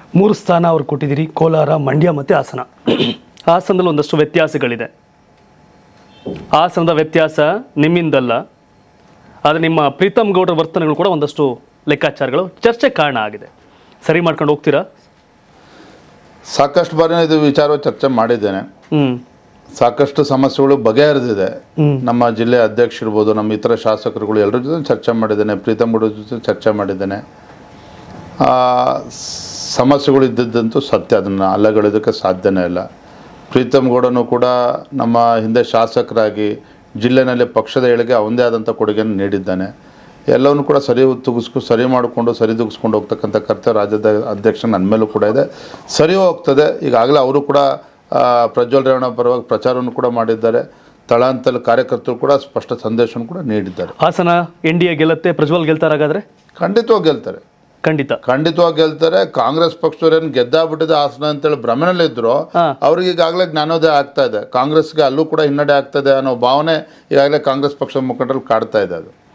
3 ಸ್ಥಾನ ಅವ್ರು ಕೊಟ್ಟಿದ್ದೀರಿ, ಕೋಲಾರ, ಮಂಡ್ಯ ಮತ್ತು ಹಾಸನ. ಹಾಸನದಲ್ಲಿ ಒಂದಷ್ಟು ವ್ಯತ್ಯಾಸಗಳಿದೆ. ಹಾಸನದ ವ್ಯತ್ಯಾಸ ನಿಮ್ಮಿಂದಲ್ಲ, ಆದರೆ ನಿಮ್ಮ ಪ್ರೀತಮ್ ಗೌಡರ ವರ್ತನೆಗಳು ಕೂಡ ಒಂದಷ್ಟು ಲೆಕ್ಕಾಚಾರಗಳು ಚರ್ಚೆ ಕಾರಣ ಆಗಿದೆ. ಸರಿ ಮಾಡ್ಕೊಂಡು ಹೋಗ್ತೀರಾ? ಸಾಕಷ್ಟು ಬಾರಿ ಇದು ವಿಚಾರ ಚರ್ಚೆ ಮಾಡಿದ್ದೇನೆ. ಸಾಕಷ್ಟು ಸಮಸ್ಯೆಗಳು ಬಗೆಹರಿದಿದೆ. ನಮ್ಮ ಜಿಲ್ಲೆ ಅಧ್ಯಕ್ಷರಿರ್ಬೋದು, ನಮ್ಮ ಇತರ ಶಾಸಕರುಗಳು ಎಲ್ಲರ ಜೊತೆ ಚರ್ಚೆ ಮಾಡಿದ್ದೇನೆ, ಪ್ರೀತಮ್ ಗೌಡರ ಜೊತೆ ಚರ್ಚೆ ಮಾಡಿದ್ದೇನೆ. ಸಮಸ್ಯೆಗಳು ಇದ್ದಿದ್ದಂತೂ ಸತ್ಯ, ಅದನ್ನು ಅಲ್ಲಗಳಿದ್ದಕ್ಕೆ ಸಾಧ್ಯನೇ ಇಲ್ಲ. ಪ್ರೀತಮ್ ಗೌಡನು ಕೂಡ ನಮ್ಮ ಹಿಂದೆ ಶಾಸಕರಾಗಿ ಜಿಲ್ಲೆಯಲ್ಲಿ ಪಕ್ಷದ ಏಳಿಗೆ ಅವನದೇ ಆದಂಥ ಕೊಡುಗೆಯನ್ನು ನೀಡಿದ್ದಾನೆ. ಎಲ್ಲವನ್ನೂ ಕೂಡ ಸರಿ ಮಾಡಿಕೊಂಡು ಸರಿದೂಗಿಸ್ಕೊಂಡು ಹೋಗ್ತಕ್ಕಂಥ ಕರ್ತವ್ಯ ರಾಜ್ಯದ ಅಧ್ಯಕ್ಷ ನನ್ನ ಮೇಲೂ ಕೂಡ ಇದೆ. ಸರಿ ಹೋಗ್ತದೆ. ಈಗಾಗಲೇ ಅವರು ಕೂಡ ಪ್ರಜ್ವಲ್ ರೇವಣ್ಣ ಪರವಾಗಿ ಪ್ರಚಾರವನ್ನು ಕೂಡ ಮಾಡಿದ್ದಾರೆ. ತಳಹಂತಲ್ಲಿ ಕಾರ್ಯಕರ್ತರು ಕೂಡ ಸ್ಪಷ್ಟ ಸಂದೇಶವನ್ನು ಕೂಡ ನೀಡಿದ್ದಾರೆ. ಹಾಸನ NDA ಗೆಲ್ಲುತ್ತೆ, ಪ್ರಜ್ವಲ್ ಗೆಲ್ತಾರಾಗಾದ್ರೆ? ಖಂಡಿತವಾಗಿ ಗೆಲ್ತಾರೆ, ಖಂಡಿತವಾಗಿ ಗೆಲ್ತಾರೆ. ಕಾಂಗ್ರೆಸ್ ಪಕ್ಷದವ್ರೇನು ಗೆದ್ದಾಗ್ಬಿಟ್ಟಿದೆ ಹಾಸನ ಅಂತೇಳಿ ಭ್ರಮೆನಲ್ಲಿದ್ರು, ಅವ್ರಿಗೆ ಈಗಾಗಲೇ ಜ್ಞಾನೋದಯ ಆಗ್ತಾ ಇದೆ. ಕಾಂಗ್ರೆಸ್ಗೆ ಅಲ್ಲೂ ಕೂಡ ಹಿನ್ನಡೆ ಆಗ್ತದೆ ಅನ್ನೋ ಭಾವನೆ ಈಗಾಗಲೇ ಕಾಂಗ್ರೆಸ್ ಪಕ್ಷದ ಮುಖಂಡರಲ್ಲಿ ಕಾಡ್ತಾ ಇದೆ. ಅದು